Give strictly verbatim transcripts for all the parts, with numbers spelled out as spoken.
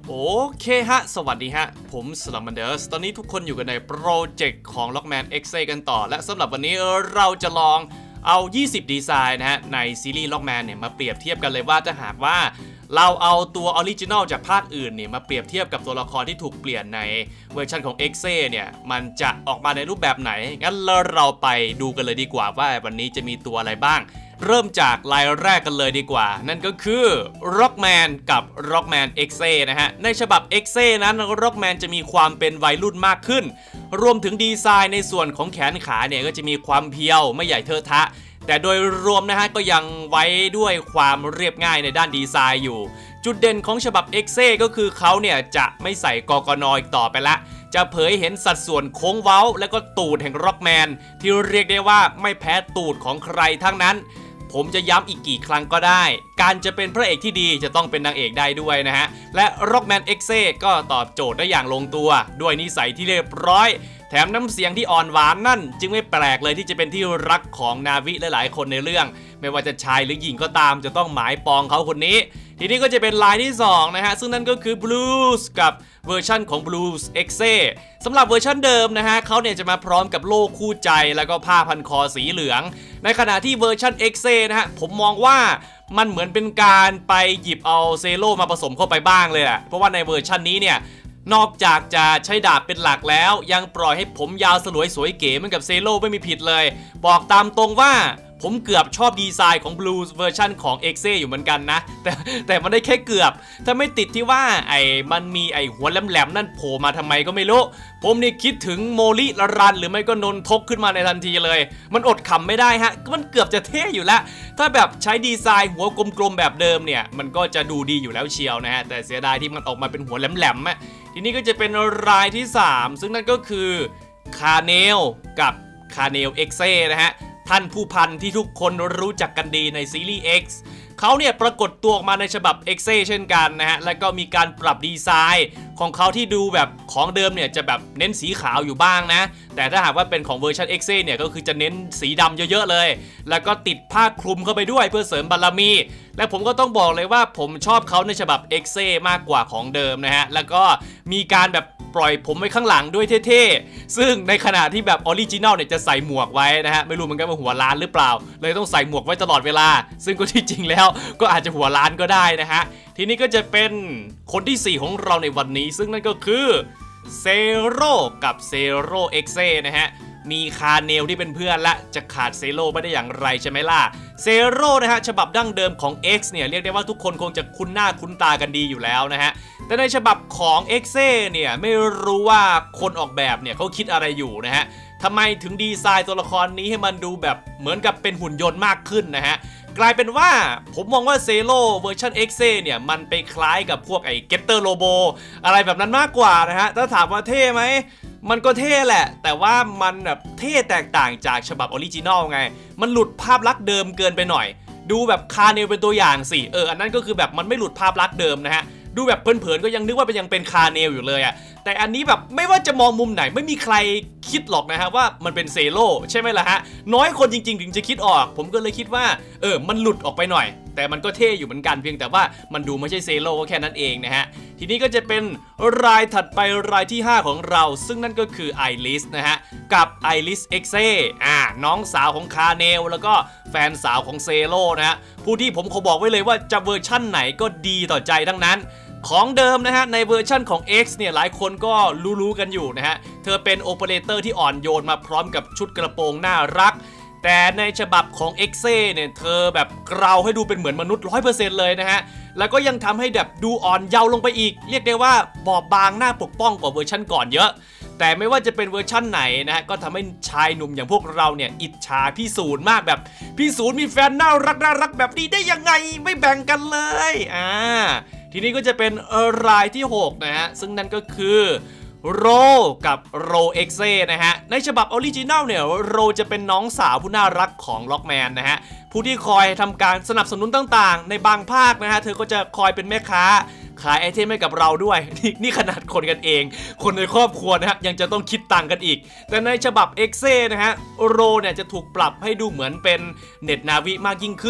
โอเคฮะสวัสดีฮะผมสลัมมันเดอร์สตอนนี้ทุกคนอยู่กันในโปรเจกต์ของ Lockman เอ็กซ์ กันต่อและสำหรับวันนี้เราจะลองเอายี่สิบดีไซน์นะฮะในซีรีส์ Lockman เนี่ยมาเปรียบเทียบกันเลยว่าถ้าหากว่าเราเอาตัวออริจินอลจากภาคอื่นเนี่ยมาเปรียบเทียบกับตัวละครที่ถูกเปลี่ยนในเวอร์ชันของ เอ็กซ์ เนี่ยมันจะออกมาในรูปแบบไหนงั้นเราไปดูกันเลยดีกว่าว่าวันนี้จะมีตัวอะไรบ้างเริ่มจากลายแรกกันเลยดีกว่านั่นก็คือ Rockman กับ Rockman เอ็กซ์ นะฮะในฉบับ เอ็กซ์ นั้น Rockman จะมีความเป็นวัยรุ่นมากขึ้นรวมถึงดีไซน์ในส่วนของแขนขาเนี่ยก็จะมีความเพียวไม่ใหญ่เทอะทะแต่โดยรวมนะฮะก็ยังไว้ด้วยความเรียบง่ายในด้านดีไซน์อยู่จุดเด่นของฉบับ เอ็กซ์ ก็คือเขาเนี่ยจะไม่ใส่กกน.อีกต่อไปละจะเผยเห็นสัดส่วนโค้งเว้าและก็ตูดแห่ง Rockman ที่เรียกได้ว่าไม่แพ้ตูดของใครทั้งนั้นผมจะย้ำอีกกี่ครั้งก็ได้การจะเป็นพระเอกที่ดีจะต้องเป็นนางเอกได้ด้วยนะฮะและ Rockman เอ็กซ์ ก็ตอบโจทย์ได้อย่างลงตัวด้วยนิสัยที่เรียบร้อยแถมน้ำเสียงที่อ่อนหวานนั่นจึงไม่แปลกเลยที่จะเป็นที่รักของนาวิและหลายคนในเรื่องไม่ว่าจะชายหรือหญิงก็ตามจะต้องหมายปองเขาคนนี้ทีนี้ก็จะเป็นลายที่สองนะฮะซึ่งนั่นก็คือ Blues กับเวอร์ชันของ Blues เอ็กซ์ สำหรับเวอร์ชันเดิมนะฮะเขาเนี่ยจะมาพร้อมกับโล่คู่ใจแล้วก็ผ้าพันคอสีเหลืองในขณะที่เวอร์ชัน เอ็กซ์ นะฮะผมมองว่ามันเหมือนเป็นการไปหยิบเอาเซโร่มาผสมเข้าไปบ้างเลยแหละเพราะว่าในเวอร์ชันนี้เนี่ยนอกจากจะใช้ดาบเป็นหลักแล้วยังปล่อยให้ผมยาวสลวยสวยเก๋เหมือนกับเซโร่ไม่มีผิดเลยบอกตามตรงว่าผมเกือบชอบดีไซน์ของ Blues เวอร์ชันของ เอ็กซ์ อยู่เหมือนกันนะแต่แต่มันได้แค่เกือบถ้าไม่ติดที่ว่าไอ้มันมีไอ้หัวแหลมๆนั่นโผล่มาทำไมก็ไม่รู้ผมนี่คิดถึงโมลิละรันหรือไม่ก็นนทกขึ้นมาในทันทีเลยมันอดขำไม่ได้ฮะมันเกือบจะเท่อยู่แล้วถ้าแบบใช้ดีไซน์หัวกลมๆแบบเดิมเนี่ยมันก็จะดูดีอยู่แล้วเชียวนะฮะแต่เสียดายที่มันออกมาเป็นหัวแหลมๆอ่ะทีนี้ก็จะเป็นรายที่สามซึ่งนั่นก็คือคาเนลกับคาเนล เอ็กซ์ นะฮะท่านผู้พันที่ทุกคนรู้จักกันดีในซีรีส์ X เขาเนี่ยปรากฏตัวออกมาในฉบับ เอ็กซ์ เช่นกันนะฮะแล้วก็มีการปรับดีไซน์ของเขาที่ดูแบบของเดิมเนี่ยจะแบบเน้นสีขาวอยู่บ้างนะแต่ถ้าหากว่าเป็นของเวอร์ชัน เอ็กซ์ เนี่ยก็คือจะเน้นสีดำเยอะๆเลยแล้วก็ติดผ้าคลุมเข้าไปด้วยเพื่อเสริมบารมีและผมก็ต้องบอกเลยว่าผมชอบเขาในฉบับ เอ็กซ์ มากกว่าของเดิมนะฮะแล้วก็มีการแบบปล่อยผมไว้ข้างหลังด้วยเท่ๆซึ่งในขณะที่แบบออริจินัลเนี่ยจะใส่หมวกไว้นะฮะไม่รู้เหมือนกันว่าหัวล้านหรือเปล่าเลยต้องใส่หมวกไว้ตลอดเวลาซึ่งก็ที่จริงแล้วก็อาจจะหัวล้านก็ได้นะฮะทีนี้ก็จะเป็นคนที่สี่ของเราในวันนี้ซึ่งนั่นก็คือเซโร่กับเซโร่ เอ็กซ์ นะฮะมีคาเนลที่เป็นเพื่อนและจะขาดเซโร่ไม่ได้อย่างไรใช่ไหมล่ะเซโร่นะฮะฉบับดั้งเดิมของ X เนี่ยเรียกได้ว่าทุกคนคงจะคุ้นหน้าคุ้นตากันดีอยู่แล้วนะฮะแต่ในฉบับของ เอ็กซ์ เนี่ยไม่รู้ว่าคนออกแบบเนี่ยเขาคิดอะไรอยู่นะฮะทำไมถึงดีไซน์ตัวละครนี้ให้มันดูแบบเหมือนกับเป็นหุ่นยนต์มากขึ้นนะฮะกลายเป็นว่าผมมองว่าเซโร่เวอร์ชัน เอ็กซ์ เนี่ยมันไปคล้ายกับพวกไอ้เกตเตอร์โลโบอะไรแบบนั้นมากกว่านะฮะถ้าถามว่าเท่ไหมมันก็เท่แหละแต่ว่ามันแบบเท่แตกต่างจากฉบับออริจินอลไงมันหลุดภาพลักษณ์เดิมเกินไปหน่อยดูแบบคาเนลเป็นตัวอย่างสิเอออันนั้นก็คือแบบมันไม่หลุดภาพลักษณ์เดิมนะฮะดูแบบเพลินๆก็ยังนึกว่าเป็นยังเป็นคาเนลอยู่เลยอะแต่อันนี้แบบไม่ว่าจะมองมุมไหนไม่มีใครคิดหรอกนะฮะว่ามันเป็นเซโร่ใช่ไหมล่ะฮะน้อยคนจริงๆถึงจะคิดออกผมก็เลยคิดว่าเออมันหลุดออกไปหน่อยแต่มันก็เท่อยู่เหมือนกันเพียงแต่ว่ามันดูไม่ใช่เซโร่ก็แค่นั้นเองนะฮะทีนี้ก็จะเป็นรายถัดไปรายที่ห้าของเราซึ่งนั่นก็คือไอริสนะฮะกับไอริส เอ็กซ์ อ่าน้องสาวของคาเนลแล้วก็แฟนสาวของเซโร่นะฮะผู้ที่ผมขอบอกไว้เลยว่าจะเวอร์ชั่นไหนก็ดีต่อใจทั้งนั้นของเดิมนะฮะในเวอร์ชั่นของ X เนี่ยหลายคนก็รู้ๆกันอยู่นะฮะเธอเป็นโอเปอเรเตอร์ที่อ่อนโยนมาพร้อมกับชุดกระโปรงน่ารักแต่ในฉบับของ เอ็กซ์ เนี่ยเธอแบบเกลาให้ดูเป็นเหมือนมนุษย์ ร้อยเปอร์เซ็นต์ เลยนะฮะแล้วก็ยังทำให้แบบดูอ่อนเยาว์ลงไปอีกเรียกได้ว่าบอบบางน่าปกป้องกว่าเวอร์ชั่นก่อนเยอะแต่ไม่ว่าจะเป็นเวอร์ชั่นไหนนะฮะก็ทำให้ชายหนุ่มอย่างพวกเราเนี่ยอิจฉาพี่ศูนย์มากแบบพี่ศูนย์มีแฟนน่ารักน่ารักแบบนี้ได้ยังไงไม่แบ่งกันเลยอ่าทีนี้ก็จะเป็นรายที่หกนะฮะซึ่งนั่นก็คือโรกับโร เอ็กซ์ นะฮะในฉบับออริจินัลเนี่ยโรจะเป็นน้องสาวผู้น่ารักของล็อกแมนนะฮะผู้ที่คอยทำการสนับสนุนต่างๆในบางภาคนะฮะเธอก็จะคอยเป็นแม่ค้าขายไอเทมให้กับเราด้วย น, นี่ขนาดคนกันเองคนในครอบครัวนะฮะยังจะต้องคิดตังค์กันอีกแต่ในฉบับ เอ็กซ์ นะฮะโรเนี่ยจะถูกปรับให้ดูเหมือนเป็นเน็ตนาวิมากยิ่งขึ้น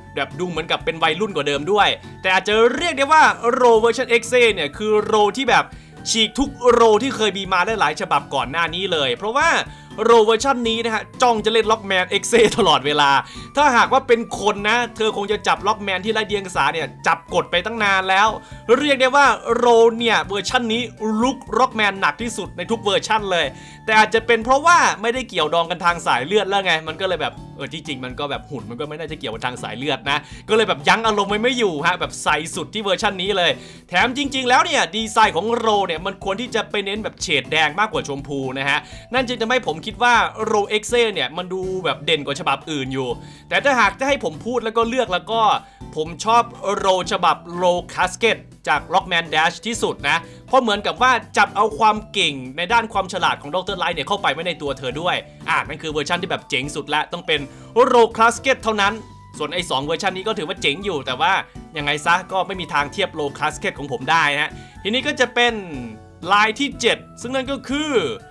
แบบดูเหมือนกับเป็นวัยรุ่นกว่าเดิมด้วยแต่อาจจะเรียกได้ว่าโรเวอร์ชัน เอ็กซ์ เอ เนี่ยคือโรที่แบบฉีกทุกโรที่เคยมีมาได้หลายฉบับก่อนหน้านี้เลยเพราะว่าโรเวอร์ชันนี้นะฮะจ้องจะเล่นล็อกแมน เอ็กซ์ เอ ตลอดเวลาถ้าหากว่าเป็นคนนะเธอคงจะจับล็อกแมนที่ไร้เดียงสาเนี่ยจับกดไปตั้งนานแล้วเรียกได้ว่าโรเนี่ยเวอร์ชันนี้ลุกล็อกแมนหนักที่สุดในทุกเวอร์ชันเลยแต่อาจจะเป็นเพราะว่าไม่ได้เกี่ยวดองกันทางสายเลือดแล้วไงมันก็เลยแบบเออจริงๆมันก็แบบหุ่นมันก็ไม่น่าจะเกี่ยวกับทางสายเลือดนะก็เลยแบบยั้งอารมณ์ไว้ไม่อยู่ฮะแบบใส่สุดที่เวอร์ชันนี้เลยแถมจริงๆแล้วเนี่ยดีไซน์ของโรเนี่ยมันควรที่จะไปเน้นแบบเฉดแดงมากกว่าชมพูนะฮะนั่นจึงทำให้ผมคิดว่าโร เอ็กซ์ เอ เนี่ยมันดูแบบเด่นกว่าฉบับอื่นอยู่แต่ถ้าหากจะให้ผมพูดแล้วก็เลือกแล้วก็ผมชอบโรฉบับโรคัสเกตจาก Rockman Dash ที่สุดนะเพราะเหมือนกับว่าจับเอาความเก่งในด้านความฉลาดของดรไลท์เนี่ยเข้าไปไว้ในตัวเธอด้วยอ่ะนั่นคือเวอร์ชันที่แบบเจ๋งสุดและต้องเป็นโรคัสเกตเท่านั้นส่วนไอ้สองเวอร์ชันนี้ก็ถือว่าเจ๋งอยู่แต่ว่ายังไงซะก็ไม่มีทางเทียบโรคัสเกตของผมได้นะทีนี้ก็จะเป็นลายที่เจ็ดซึ่งนั่นก็คือ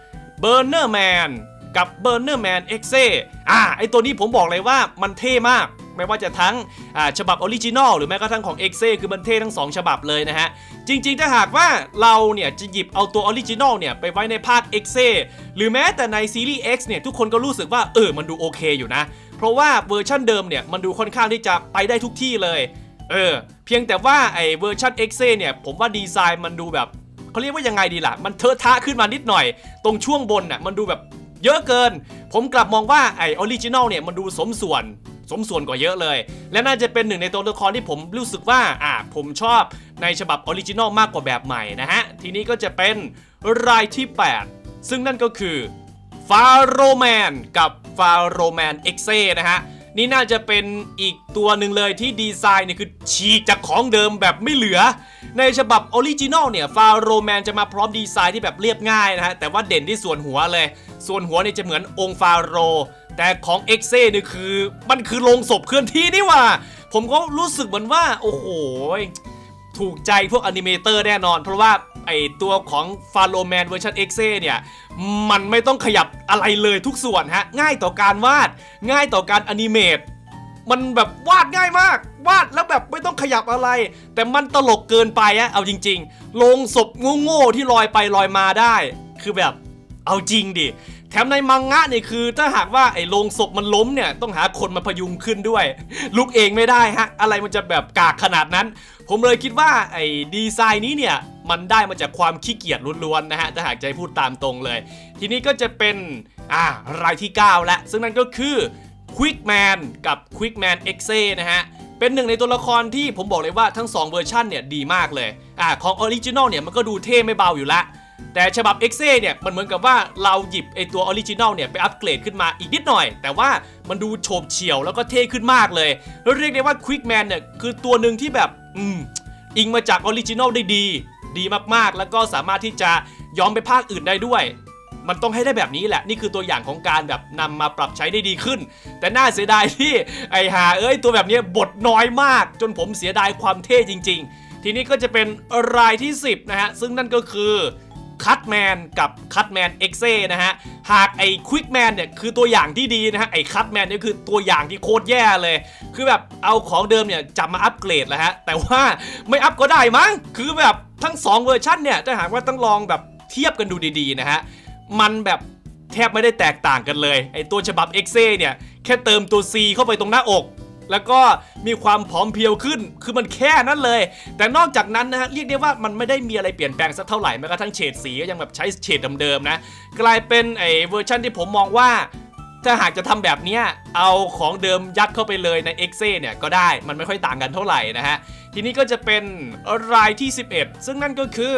Burner Man กับ Burner Man เอ็กซ์ เอ อ่ะไอตัวนี้ผมบอกเลยว่ามันเท่มากไม่ว่าจะทั้งฉบับออริจินอลหรือแม้กระทั่งของ เอ็กซ์ เอ คือมันเท่ทั้งสองฉบับเลยนะฮะจริงๆถ้าหากว่าเราเนี่ยจะหยิบเอาตัวออริจินอลเนี่ยไปไว้ในภาค เอ็กซ์ เอ หรือแม้แต่ในซีรีส์ X เนี่ยทุกคนก็รู้สึกว่าเออมันดูโอเคอยู่นะเพราะว่าเวอร์ชันเดิมเนี่ยมันดูค่อนข้างที่จะไปได้ทุกที่เลยเออเพียงแต่ว่าไอเวอร์ชัน เอ็กซ์ เอ เนี่ยผมว่าดีไซน์มันดูแบบเขาเรียกว่ายังไงดีล่ะมันเทอะทะขึ้นมานิดหน่อยตรงช่วงบนน่ะมันดูแบบเยอะเกินผมกลับมองว่าไอออริจินอลเนี่ยมันดูสมส่วนสมส่วนกว่าเยอะเลยและน่าจะเป็นหนึ่งในตัวละครที่ผมรู้สึกว่าอ่าผมชอบในฉบับออริจินอลมากกว่าแบบใหม่นะฮะทีนี้ก็จะเป็นรายที่แปดซึ่งนั่นก็คือฟาโรแมนกับฟาโรแมน เอ็กซ์ เอ นะฮะนี่น่าจะเป็นอีกตัวหนึ่งเลยที่ดีไซน์เนี่ยคือฉีกจากของเดิมแบบไม่เหลือในฉบับออริจินอลเนี่ยฟาโรแมนจะมาพร้อมดีไซน์ที่แบบเรียบง่ายนะฮะแต่ว่าเด่นที่ส่วนหัวเลยส่วนหัวเนี่ยจะเหมือนองค์ฟาโรแต่ของ เอ็กซ์ เอ นี่คือมันคือโลงศพเคลื่อนที่นี่ว่าผมก็รู้สึกเหมือนว่าโอ้โหถูกใจพวกอนิเมเตอร์แน่นอนเพราะว่าไอตัวของฟาโรแมนเวอร์ชัน เอ็กซ์ เอ เนี่ยมันไม่ต้องขยับอะไรเลยทุกส่วนฮะง่ายต่อการวาดง่ายต่อการอนิเมตมันแบบวาดง่ายมากวาดแล้วแบบไม่ต้องขยับอะไรแต่มันตลกเกินไปอะเอาจริงๆโลงศพโง่ๆที่ลอยไปลอยมาได้คือแบบเอาจริงดิแถมในมังงะเนี่ยคือถ้าหากว่าไอ้โลงศพมันล้มเนี่ยต้องหาคนมาพยุงขึ้นด้วยลุกเองไม่ได้ฮะอะไรมันจะแบบกากขนาดนั้นผมเลยคิดว่าไอ้ดีไซน์นี้เนี่ยมันได้มาจากความขี้เกียจล้วนๆนะฮะถ้าหากจะให้พูดตามตรงเลยทีนี้ก็จะเป็นอ่ารายที่เก้าแล้วซึ่งนั่นก็คือ Quickman กับ Quickman เอ็กซ์ เอ นะฮะเป็นหนึ่งในตัวละครที่ผมบอกเลยว่าทั้งสองเวอร์ชันเนี่ยดีมากเลยอ่าของออริจินอลเนี่ยมันก็ดูเท่ไม่เบาอยู่ละแต่ฉบับ เอ็กซ์ เอ เนี่ยมันเหมือนกับว่าเราหยิบไอตัวออริจินอลเนี่ยไปอัปเกรดขึ้นมาอีกนิดหน่อยแต่ว่ามันดูโฉบเฉี่ยวแล้วก็เท่ขึ้นมากเลยแล้วเรียกได้ว่า Quickman เนี่ยคือตัวหนึ่งที่แบบอืมอิงมาจากออริจินอลได้ดีดีมากๆแล้วก็สามารถที่จะย้อนไปภาคอื่นได้ด้วยมันต้องให้ได้แบบนี้แหละนี่คือตัวอย่างของการแบบนำมาปรับใช้ได้ดีขึ้นแต่น่าเสียดายที่ไอหาเอ้ยตัวแบบนี้บทน้อยมากจนผมเสียดายความเท่จริงๆทีนี้ก็จะเป็นรายที่สิบนะฮะซึ่งนั่นก็คือคัตแมนกับคัตแมน เอ็กซ์ เอ นะฮะหากไอ้ควิกแมนเนี่ยคือตัวอย่างที่ดีนะฮะไอ้คัตแมนเนี่ยคือตัวอย่างที่โคตรแย่เลยคือแบบเอาของเดิมเนี่ยจับมาอัปเกรดแล้วฮะแต่ว่าไม่อัปก็ได้มั้งคือแบบทั้งสองเวอร์ชันเนี่ยถ้าหากว่าต้องลองแบบเทียบกันดูดีๆนะฮะมันแบบแทบไม่ได้แตกต่างกันเลยไอ้ตัวฉบับ เอ็กซ์ เอ เนี่ยแค่เติมตัว C เข้าไปตรงหน้าอกแล้วก็มีความผอมเพรียวขึ้นคือมันแค่นั้นเลยแต่นอกจากนั้นนะฮะเรียกได้ว่ามันไม่ได้มีอะไรเปลี่ยนแปลงสักเท่าไหร่แม้กระทั่งเฉดสีก็ยังแบบใช้เฉดเดิมๆนะกลายเป็นไอ้เวอร์ชันที่ผมมองว่าถ้าหากจะทำแบบนี้เอาของเดิมยัดเข้าไปเลยใน เอ็กซ์ เอ เนี่ยก็ได้มันไม่ค่อยต่างกันเท่าไหร่นะฮะทีนี้ก็จะเป็นรายที่สิบเอ็ดซึ่งนั่นก็คือ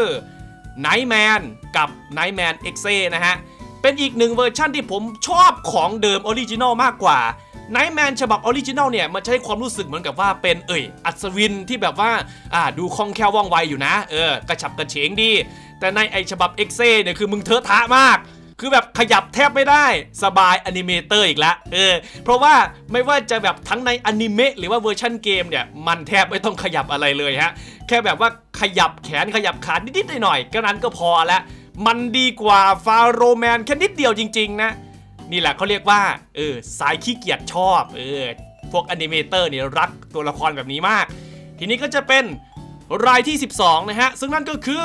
Nightman กับ Nightman เอ็กซ์ เอ นะฮะเป็นอีกหนึ่งเวอร์ชันที่ผมชอบของเดิมออริจินอลมากกว่าNightman ฉบับออริจินอลเนี่ยมันใช้ความรู้สึกเหมือนกับว่าเป็นเอ่ยอัศวินที่แบบว่าอ่าดูคล่องแคล่วว่องไวอยู่นะเออกระฉับกระเฉงดีแต่ในไอฉบับ เอ็กซ์ เอ เนี่ยคือมึงเทอะทะมากคือแบบขยับแทบไม่ได้สบายอนิเมเตอร์อีกแล้วเออเพราะว่าไม่ว่าจะแบบทั้งในอนิเมะหรือว่าเวอร์ชันเกมเนี่ยมันแทบไม่ต้องขยับอะไรเลยฮะแค่แบบว่าขยับแขนขยับขานิดๆหน่อยๆก็นั้นก็พอแล้วมันดีกว่าฟาโรแมนแค่นิดเดียวจริงๆนะนี่แหละเขาเรียกว่าเออสายขี้เกียจชอบเออพวกแอนิเมเตอร์เนี่ยรักตัวละครแบบนี้มากทีนี้ก็จะเป็นรายที่สิบสองนะฮะซึ่งนั่นก็คือ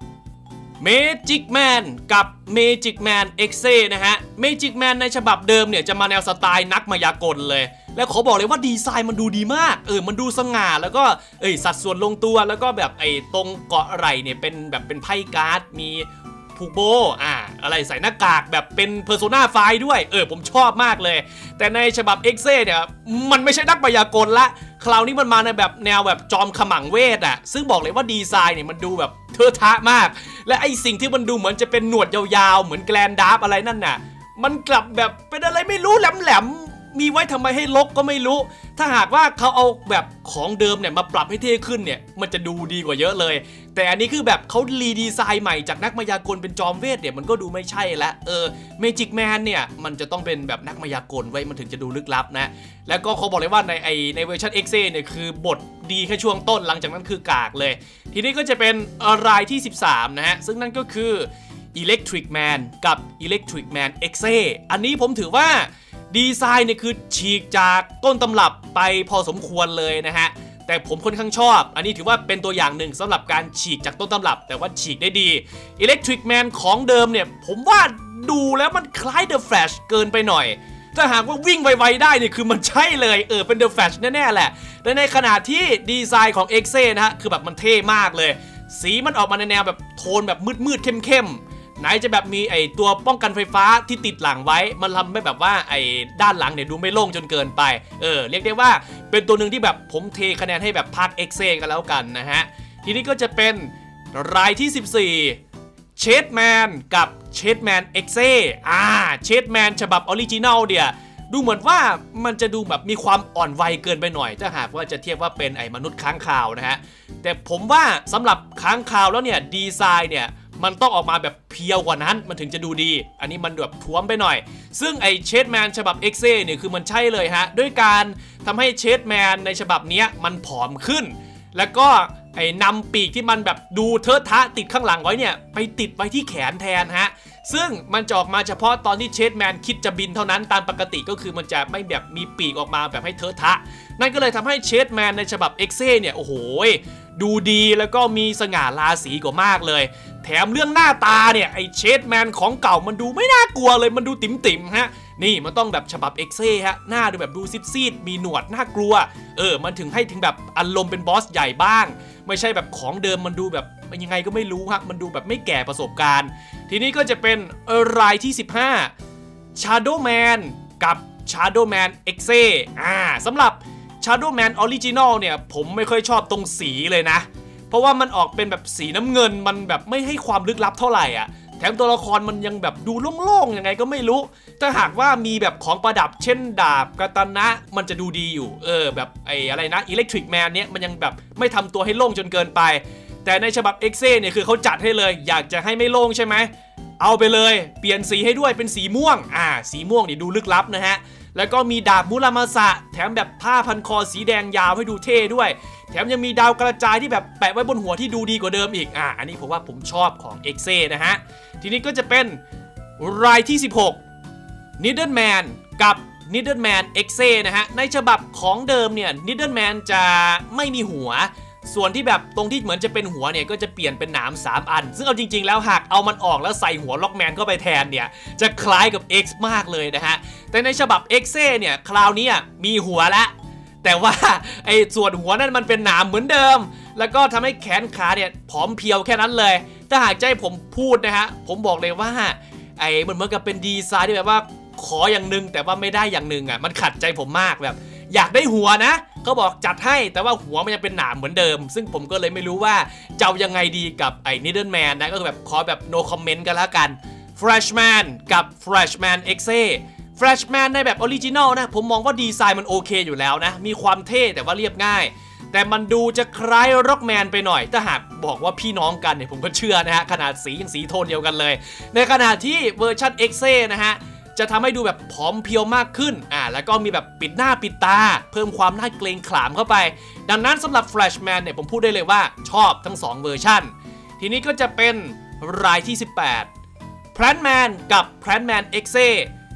Magic Man กับ Magic Man เอ็กซ์ นะฮะ Magic Man ในฉบับเดิมเนี่ยจะมาแนวสไตล์นักมายากลเลยแล้วขอบอกเลยว่าดีไซน์มันดูดีมากเออมันดูสง่าแล้วก็เอ้ยสัดส่วนลงตัวแล้วก็แบบไอ้ตรงเกาะไหล่เนี่ยเป็นแบบเป็นไพ่การ์ดมีผูกโบอ่าอะไรใส่หน้ากากแบบเป็น Persona ไฟว์ ด้วยเออผมชอบมากเลยแต่ในฉบับ เอ็กซ์ เนี่ยมันไม่ใช่นักมายากลละคราวนี้มันมาในแบบแนวแบบจอมขมังเวทอ่ะซึ่งบอกเลยว่าดีไซน์เนี่ยมันดูแบบเทอะทะมากและไอสิ่งที่มันดูเหมือนจะเป็นหนวดยาวๆเหมือนแกลนดาร์ฟอะไรนั่นน่ะมันกลับแบบเป็นอะไรไม่รู้แหลมๆมีไว้ทำไมให้ลกก็ไม่รู้ถ้าหากว่าเขาเอาแบบของเดิมเนี่ยมาปรับให้เท่ขึ้นเนี่ยมันจะดูดีกว่าเยอะเลยแต่อันนี้คือแบบเขารีดีไซน์ใหม่จากนักมายากลเป็นจอมเวทเนี่ยมันก็ดูไม่ใช่ละเออเมจิกแมนเนี่ยมันจะต้องเป็นแบบนักมายากลไว้มันถึงจะดูลึกลับนะแล้วก็เขาบอกเลยว่าในไอในเวอร์ชัน เอ็กซ์ เนี่ยคือบทดีแค่ช่วงต้นหลังจากนั้นคือกากเลยทีนี้ก็จะเป็นรายที่สิบสามนะฮะซึ่งนั่นก็คือ Electric Man กับ Electric Man เอ็กซ์ อันนี้ผมถือว่าดีไซน์เนี่ยคือฉีกจากต้นตำรับไปพอสมควรเลยนะฮะแต่ผมค่อนข้างชอบอันนี้ถือว่าเป็นตัวอย่างหนึ่งสำหรับการฉีกจากต้นตำรับแต่ว่าฉีกได้ดี Electric Man ของเดิมเนี่ยผมว่าดูแล้วมันคล้าย The Flash เกินไปหน่อยถ้าหากว่าวิ่งไวๆได้เนี่ยคือมันใช่เลยเออเป็น The Flash แน่ๆแหละและในขณะที่ดีไซน์ของ เอ็กซ์ นะฮะคือแบบมันเท่มากเลยสีมันออกมาในแนวแบบโทนแบบมืดๆเข้มๆไหนจะแบบมีไอตัวป้องกันไฟฟ้าที่ติดหลังไว้มันทำให้แบบว่าไอด้านหลังเนี่ยดูไม่โล่งจนเกินไปเออเรียกได้ว่าเป็นตัวหนึ่งที่แบบผมเทคะแนนให้แบบภาค เอ็กซ์ กันแล้วกันนะฮะทีนี้ก็จะเป็นรายที่สิบสี่เชดแมนกับเชดแมน เอ็กซ์ อ่าเชดแมนฉบับออริจินัลเนี่ยดูเหมือนว่ามันจะดูแบบมีความอ่อนวัยเกินไปหน่อยถ้าหากว่าจะเทียบว่าเป็นไอ้มนุษย์ค้างคาวนะฮะแต่ผมว่าสำหรับค้างคาวแล้วเนี่ยดีไซน์เนี่ยมันต้องออกมาแบบเพียวกว่านั้นมันถึงจะดูดีอันนี้มันแบบท้วมไปหน่อยซึ่งไอ้เชดแมนฉบับ เอ็กซ์ เนี่ยคือมันใช่เลยฮะด้วยการทำให้เชดแมนในฉบับนี้มันผอมขึ้นแล้วก็ไอ้นำปีกที่มันแบบดูเทอะทะติดข้างหลังไว้เนี่ยไปติดไว้ที่แขนแทนฮะซึ่งมันจะออกมาเฉพาะตอนที่เชดแมนคิดจะบินเท่านั้นตามปกติก็คือมันจะไม่แบบมีปีกออกมาแบบให้เทอะทะนั่นก็เลยทำให้เชดแมนในฉบับ เอ็กซ์ เนี่ยโอ้โหดูดีแล้วก็มีสง่าราศีกว่ามากเลยแถมเรื่องหน้าตาเนี่ยไอเชดแมนของเก่ามันดูไม่น่ากลัวเลยมันดูติ๋มติ๋มฮะนี่มันต้องแบบฉบับ เอ็กซ์ ฮะหน้าดูแบบดูซีดๆมีหนวดน่ากลัวเออมันถึงให้ถึงแบบอารมณ์เป็นบอสใหญ่บ้างไม่ใช่แบบของเดิมมันดูแบบยังไงก็ไม่รู้ฮะมันดูแบบไม่แก่ประสบการณ์ทีนี้ก็จะเป็นรายที่สิบห้า Shadow Man กับ Shadow Man เอ็กซ์ อ่าสำหรับ Shadow Man Original เนี่ยผมไม่ค่อยชอบตรงสีเลยนะเพราะว่ามันออกเป็นแบบสีน้ำเงินมันแบบไม่ให้ความลึกลับเท่าไหร่อ่ะแถมตัวละครมันยังแบบดูโล่งๆยังไงก็ไม่รู้ถ้าหากว่ามีแบบของประดับเช่นดาบกาตานะมันจะดูดีอยู่เออแบบไอ้อะไรนะ Electric Man เนี่ยมันยังแบบไม่ทำตัวให้โล่งจนเกินไปแต่ในฉบับ เอ็กซ์ เนี่ยคือเขาจัดให้เลยอยากจะให้ไม่โล่งใช่ไหมเอาไปเลยเปลี่ยนสีให้ด้วยเป็นสีม่วงอ่าสีม่วงนี่ดูลึกลับนะฮะแล้วก็มีดาบมุรามาสะแถมแบบผ้าพันคอสีแดงยาวให้ดูเท่ด้วยแถมยังมีดาวกระจายที่แบบแปะไว้บนหัวที่ดูดีกว่าเดิมอีกอ่าอันนี้ผมว่าผมชอบของ เอ็กซ์ นะฮะทีนี้ก็จะเป็นรายที่สิบหก Needleman กับ Needleman เอ็กซ์ นะฮะในฉบับของเดิมเนี่ย Needleman จะไม่มีหัวส่วนที่แบบตรงที่เหมือนจะเป็นหัวเนี่ยก็จะเปลี่ยนเป็นหนามสามอันซึ่งเอาจริงๆแล้วหากเอามันออกแล้วใส่หัวล็อกแมนเข้าไปแทนเนี่ยจะคล้ายกับ X มากเลยนะฮะแต่ในฉบับ เอ็กซ์ เนี่ยคราวนี้มีหัวละแต่ว่าไอ้ส่วนหัวนั่นมันเป็นหนามเหมือนเดิมแล้วก็ทำให้แขนขาเนี่ยผอมเพรียวแค่นั้นเลยถ้าหากจะให้ผมพูดนะฮะผมบอกเลยว่าไอ้มันเหมือนกับเป็นดีไซน์ที่แบบว่าขออย่างนึงแต่ว่าไม่ได้อย่างนึงอ่ะมันขัดใจผมมากแบบอยากได้หัวนะเขาบอกจัดให้แต่ว่าหัวมันยังเป็นหนามเหมือนเดิมซึ่งผมก็เลยไม่รู้ว่าจะยังไงดีกับไอ้ Needleman นะก็คือแบบขอแบบ no comment กันแล้วกัน Flashman กับ Flashman เอ็กซ์ Flashman ในแบบออริจินัลนะผมมองว่าดีไซน์มันโอเคอยู่แล้วนะมีความเท่แต่ว่าเรียบง่ายแต่มันดูจะคล้ายร็อกแมนไปหน่อยถ้าหากบอกว่าพี่น้องกันเนี่ยผมก็เชื่อนะฮะขนาดสียังสีโทนเดียวกันเลยในขณะที่เวอร์ชัน เอ็กซ์ นะฮะจะทำให้ดูแบบผอมเพรียวมากขึ้นอ่าแล้วก็มีแบบปิดหน้าปิดตาเพิ่มความน่าเกรงขามเข้าไปดังนั้นสำหรับ Flashman เนี่ยผมพูดได้เลยว่าชอบทั้งสองเวอร์ชันทีนี้ก็จะเป็นรายที่สิบแปด Plantman กับ Plantman เอ็กซ์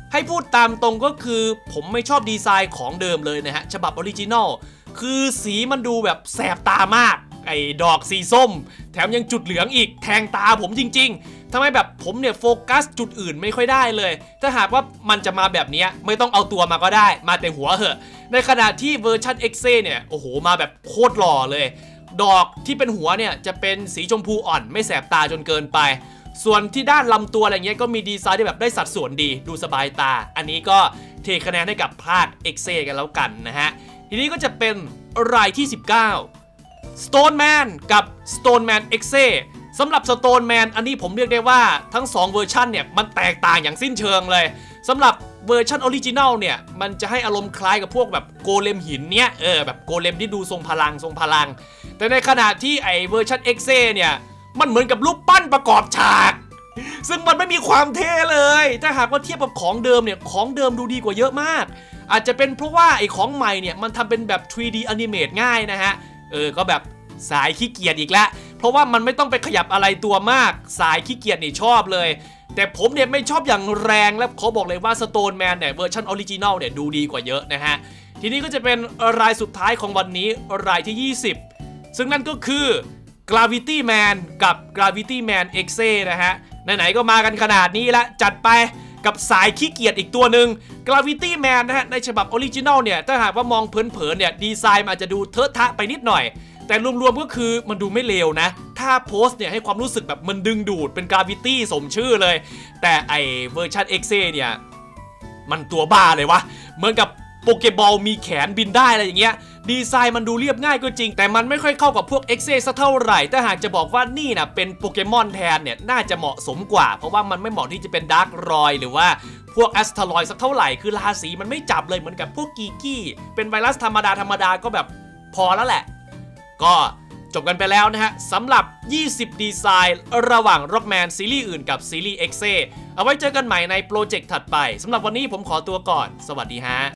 ให้พูดตามตรงก็คือผมไม่ชอบดีไซน์ของเดิมเลยนะฮะฉบับออริจินอลคือสีมันดูแบบแสบตามากไอ้ดอกสีส้มแถมยังจุดเหลืองอีกแทงตาผมจริงๆทำไมแบบผมเนี่ยโฟกัสจุดอื่นไม่ค่อยได้เลยถ้าหากว่ามันจะมาแบบนี้ไม่ต้องเอาตัวมาก็ได้มาแต่หัวเหอะในขณะที่เวอร์ชัน เอ็กซ์ เนี่ยโอ้โหมาแบบโคตรหล่อเลยดอกที่เป็นหัวเนี่ยจะเป็นสีชมพูอ่อนไม่แสบตาจนเกินไปส่วนที่ด้านลำตัวอะไรเงี้ยก็มีดีไซน์ที่แบบได้สัดส่วนดีดูสบายตาอันนี้ก็เทคะแนนให้กับภาค เอ็กซ์ กันแล้วกันนะฮะทีนี้ก็จะเป็นรายที่สิบเก้า Stone Man กับ Stone Man เอ็กซ์ สำหรับ Stone Man อันนี้ผมเรียกได้ว่าทั้งสองเวอร์ชันเนี่ยมันแตกต่างอย่างสิ้นเชิงเลยสำหรับเวอร์ชันออริจินัลเนี่ยมันจะให้อารมณ์คล้ายกับพวกแบบโกเลมหินเนี้ยเออแบบโกเลมที่ดูทรงพลังทรงพลังแต่ในขณะที่ไอเวอร์ชัน เอ็กซ์ เนี่ยมันเหมือนกับรูปปั้นประกอบฉากซึ่งมันไม่มีความเท่เลยถ้าหากว่าเทียบกับของเดิมเนี่ยของเดิมดูดีกว่าเยอะมากอาจจะเป็นเพราะว่าไอของใหม่เนี่ยมันทำเป็นแบบ ทรี ดี animate ง่ายนะฮะเออก็แบบสายขี้เกียจอีกแล้วเพราะว่ามันไม่ต้องไปขยับอะไรตัวมากสายขี้เกียจนี่ชอบเลยแต่ผมเนี่ยไม่ชอบอย่างแรงและเขาบอกเลยว่า Stone Man เนี่ยเวอร์ชันออริจินัลเนี่ยดูดีกว่าเยอะนะฮะทีนี้ก็จะเป็นรายสุดท้ายของวันนี้รายที่ยี่สิบซึ่งนั่นก็คือ Gravity Man กับ Gravity Man เอ็กซ์ นะฮะไหนๆก็มากันขนาดนี้แล้วจัดไปกับสายขี้เกียจอีกตัวหนึ่ง Gravity Man นะฮะในฉบับออริจินัลเนี่ยถ้าหากว่ามองเผินๆเนี่ยดีไซน์มันอาจจะดูเทอะทะไปนิดหน่อยแต่รวมๆก็คือมันดูไม่เลวนะถ้าโพสเนี่ยให้ความรู้สึกแบบมันดึงดูดเป็น Gravity สมชื่อเลยแต่ไอเวอร์ชัน เอ็กซ์ เนี่ยมันตัวบ้าเลยวะเหมือนกับโปเกบอลมีแขนบินได้อะไรอย่างเงี้ยดีไซน์มันดูเรียบง่ายก็จริงแต่มันไม่ค่อยเข้ากับพวก เอ็กซ์ สักเท่าไหร่ถ้าหากจะบอกว่านี่นะเป็นโปเกมอนแทนเนี่ยน่าจะเหมาะสมกว่าเพราะว่ามันไม่เหมาะที่จะเป็นดาร์กรอยหรือว่าพวกแอสทารอยสักเท่าไหร่คือราศีมันไม่จับเลยเหมือนกับพวกกีกี้เป็นไวรัสธรรมดาธรรมดาก็แบบพอแล้วแหละก็จบกันไปแล้วนะฮะสำหรับยี่สิบดีไซน์ระหว่าง Rockman ซีรีส์อื่นกับซีรีส์ เอ็กซ์ เอาไว้เจอกันใหม่ในโปรเจกต์ถัดไปสำหรับวันนี้ผมขอตัวก่อนสวัสดีฮะ